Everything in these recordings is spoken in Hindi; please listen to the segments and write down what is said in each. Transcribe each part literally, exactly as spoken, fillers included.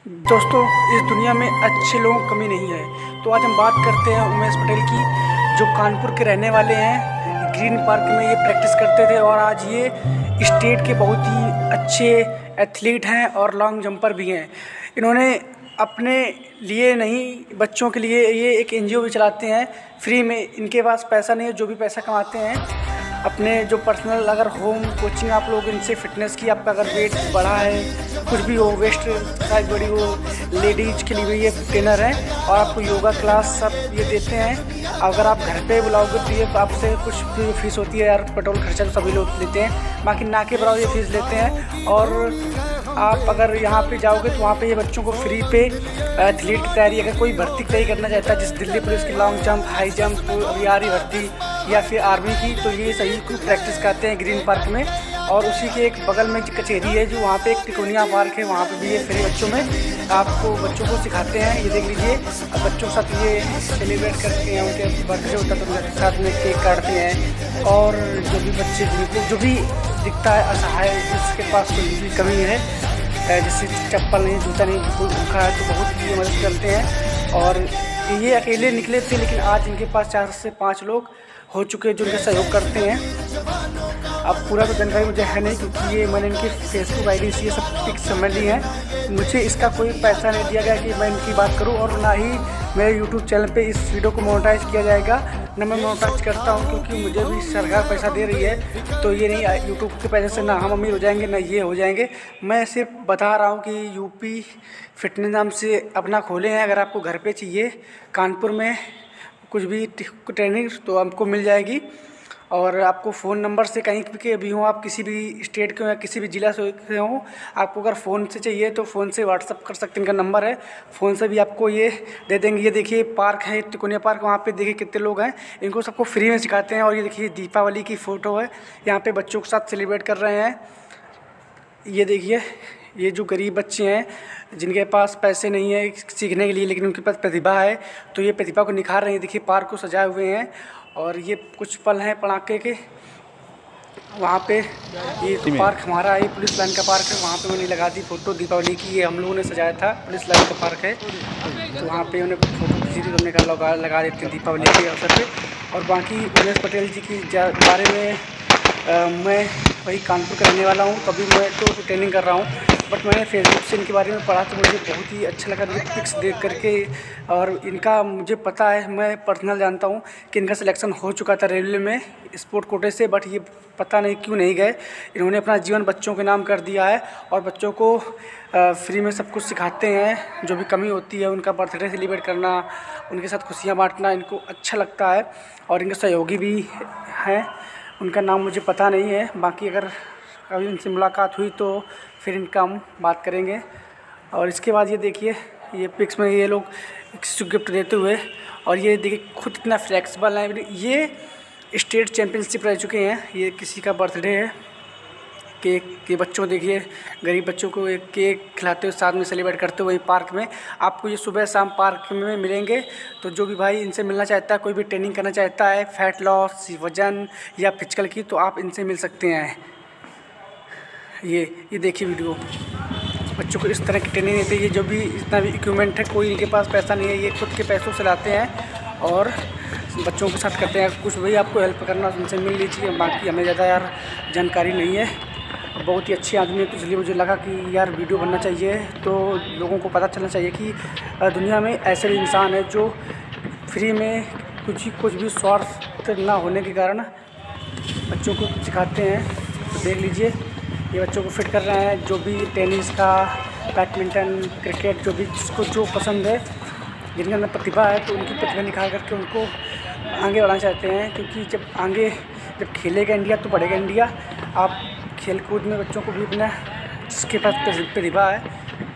दोस्तों, इस दुनिया में अच्छे लोगों की कमी नहीं है। तो आज हम बात करते हैं उमेश पटेल की, जो कानपुर के रहने वाले हैं। ग्रीन पार्क में ये प्रैक्टिस करते थे और आज ये स्टेट के बहुत ही अच्छे एथलीट हैं और लॉन्ग जंपर भी हैं। इन्होंने अपने लिए नहीं, बच्चों के लिए ये एक एन जी ओ भी चलाते हैं फ्री में। इनके पास पैसा नहीं है, जो भी पैसा कमाते हैं अपने जो पर्सनल, अगर होम कोचिंग आप लोग इनसे फिटनेस की, आपका अगर वेट बढ़ा है, कुछ भी हो, वेस्ट साइज बड़ी हो, लेडीज के लिए भी ये ट्रेनर है और आपको योगा क्लास सब ये देते हैं। अगर आप घर पे बुलाओगे तो ये आपसे कुछ भी फीस होती है यार, पेट्रोल खर्चा तो सभी लोग लेते हैं, बाकी ना के बराबर ये फीस लेते हैं। और आप अगर यहाँ पे जाओगे तो वहाँ पे ये बच्चों को फ्री पे एथलीट की तैयारी, अगर कोई भर्ती तैयारी करना चाहता है, जैसे दिल्ली पुलिस की long jump, high jump, Bihari भर्ती या फिर आर्मी की, तो ये सही को प्रैक्टिस करते हैं ग्रीन पार्क में। और उसी के एक बगल में कचेरी है, जो वहाँ पे एक तिकोनिया पार्क है, वहाँ पे भी ये फ्री बच्चों में आपको बच्चों को सिखाते हैं। ये देख लीजिए, अब बच्चों के साथ ये सेलिब्रेट करते हैं, उनके बर्थडे होता है तो उनके साथ में केक काटते हैं। और जो भी बच्चे जिनको जो भी दिखता है असहाय, जिसके पास कोई भी कमी है, जैसे चप्पल नहीं, जूता नहीं, कोई भूखा है, तो बहुत ही मदद करते हैं। और ये अकेले निकले थे, लेकिन आज इनके पास चार से पाँच लोग हो चुके हैं जो उनका सहयोग करते हैं। अब पूरा तो जानकारी मुझे है नहीं, क्योंकि ये मैंने इनकी फेसबुक आई डी से ये सब पिक्स समझ ली है। मुझे इसका कोई पैसा नहीं दिया गया कि मैं इनकी बात करूं, और ना ही मेरे यूट्यूब चैनल पे इस वीडियो को मोनेटाइज किया जाएगा, न मैं मोनेटाइज करता हूं, क्योंकि मुझे भी सरकार पैसा दे रही है। तो ये नहीं, यूट्यूब के पैसे से ना हम अमीर हो जाएंगे ना ये हो जाएंगे। मैं सिर्फ बता रहा हूँ कि यूपी फिटनेस नाम से अपना खोले हैं। अगर आपको घर पे चाहिए कानपुर में कुछ भी ट्रेनिंग तो आपको मिल जाएगी। और आपको फ़ोन नंबर से, कहीं के भी हों आप, किसी भी स्टेट के हों या किसी भी ज़िला से हों, आपको अगर फ़ोन से चाहिए तो फ़ोन से व्हाट्सअप कर सकते हैं। इनका नंबर है, फ़ोन से भी आपको ये दे देंगे। ये देखिए पार्क है, तिकोनिया पार्क, वहाँ पे देखिए कितने लोग हैं, इनको सबको फ्री में सिखाते हैं। और ये देखिए दीपावली की फ़ोटो है, यहाँ पे बच्चों के साथ सेलिब्रेट कर रहे हैं। ये देखिए, ये जो गरीब बच्चे हैं जिनके पास पैसे नहीं है सीखने के लिए, लेकिन उनके पास प्रतिभा है, तो ये प्रतिभा को निखार रहे हैं। देखिए पार्क को सजाए हुए हैं। और ये कुछ पल हैं पटाखे के, वहाँ पे ये तो पार्क हमारा है, पुलिस लाइन का पार्क है, वहाँ पे मैंने लगा दी फ़ोटो दीपावली की। ये हम लोगों ने सजाया था, पुलिस लाइन का पार्क है, तो वहाँ पे उन्हें फ़ोटो खींची थी, तो हमने कहा लगा लगा देते हैं दीपावली के अवसर पे। और बाकी उमेश पटेल जी की बारे में आ, मैं वही कानपुर का रहने वाला हूँ, तभी मैं तो ट्रेनिंग कर रहा हूँ, बट मैंने फेसबुक से इनके बारे में पढ़ा तो मुझे बहुत ही अच्छा लगा इनकी पिक्स देख करके। और इनका मुझे पता है, मैं पर्सनल जानता हूँ कि इनका सिलेक्शन हो चुका था रेलवे में स्पोर्ट कोटे से, बट ये पता नहीं क्यों नहीं गए। इन्होंने अपना जीवन बच्चों के नाम कर दिया है और बच्चों को फ्री में सब कुछ सिखाते हैं। जो भी कमी होती है, उनका बर्थडे सेलिब्रेट करना, उनके साथ खुशियाँ बाँटना इनको अच्छा लगता है। और इनके सहयोगी भी हैं, उनका नाम मुझे पता नहीं है, बाकी अगर कभी उनसे मुलाकात हुई तो फिर इनका हम बात करेंगे। और इसके बाद ये देखिए, ये पिक्स में ये लोग किसी को गिफ्ट देते हुए, और ये देखिए खुद इतना फ्लेक्सिबल है। ये स्टेट चैम्पियनशिप रह चुके हैं। ये किसी का बर्थडे है, केक के बच्चों देखिए, गरीब बच्चों को एक केक खिलाते हुए साथ में सेलिब्रेट करते हुए पार्क में। आपको ये सुबह शाम पार्क में मिलेंगे। तो जो भी भाई इनसे मिलना चाहता है, कोई भी ट्रेनिंग करना चाहता है, फैट लॉस, वजन या फिजिकल की, तो आप इनसे मिल सकते हैं। ये ये देखिए वीडियो, बच्चों को इस तरह की ट्रेनिंग देते हैं। ये जो भी इतना भी इक्विपमेंट है, कोई इनके पास पैसा नहीं है, ये खुद के पैसों से लाते हैं और बच्चों के साथ करते हैं। कुछ भी आपको हेल्प करना उनसे मिल लीजिए, बाकी हमें ज़्यादा यार जानकारी नहीं है। बहुत ही अच्छे आदमी है, तो इसलिए मुझे लगा कि यार वीडियो बनना चाहिए, तो लोगों को पता चलना चाहिए कि दुनिया में ऐसे भी इंसान है जो फ्री में कुछ ही कुछ भी स्वार्थ ना होने के कारण बच्चों को सिखाते हैं। तो देख लीजिए, ये बच्चों को फिट कर रहे हैं। जो भी टेनिस का, बैडमिंटन, क्रिकेट, जो भी जिसको जो पसंद है, जिनके अंदर प्रतिभा है, तो उनकी प्रतिभा निखार करके उनको आगे बढ़ाना चाहते हैं। क्योंकि जब आगे जब खेलेगा इंडिया तो बढ़ेगा इंडिया। आप खेल कूद में बच्चों को भी अपना, जिसके पास प्रतिभा है,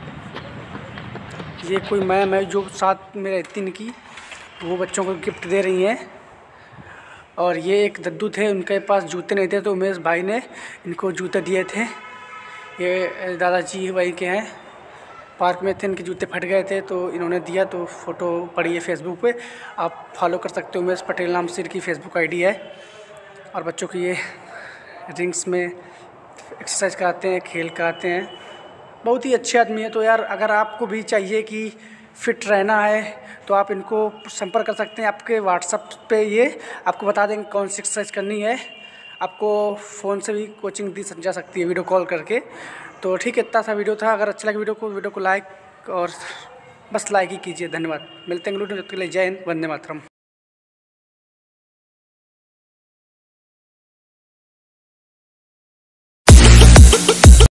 ये कोई मैम है जो साथ में रहती इनकी, वो बच्चों को गिफ्ट दे रही हैं। और ये एक दद्दू थे, उनके पास जूते नहीं थे, तो उमेश भाई ने इनको जूते दिए थे। ये दादाजी भाई के हैं, पार्क में थे, इनके जूते फट गए थे तो इन्होंने दिया, तो फ़ोटो पड़ी है फेसबुक पे, आप फॉलो कर सकते हो। उमेश पटेल नाम से इनकी फेसबुक आईडी है। और बच्चों की ये रिंग्स में एक्सरसाइज कराते हैं, खेल कराते हैं। बहुत ही अच्छे आदमी है। तो यार अगर आपको भी चाहिए कि फिट रहना है तो आप इनको संपर्क कर सकते हैं। आपके व्हाट्सएप पे ये आपको बता देंगे कौन सी एक्सरसाइज करनी है। आपको फ़ोन से भी कोचिंग दी जा सकती है वीडियो कॉल करके। तो ठीक है, इतना सा वीडियो था। अगर अच्छा लगे वीडियो को वीडियो को लाइक और बस लाइक ही कीजिए। धन्यवाद। मिलते हैं अगले वीडियो में, तब तक के लिए जय हिंद, वंदे मातरम।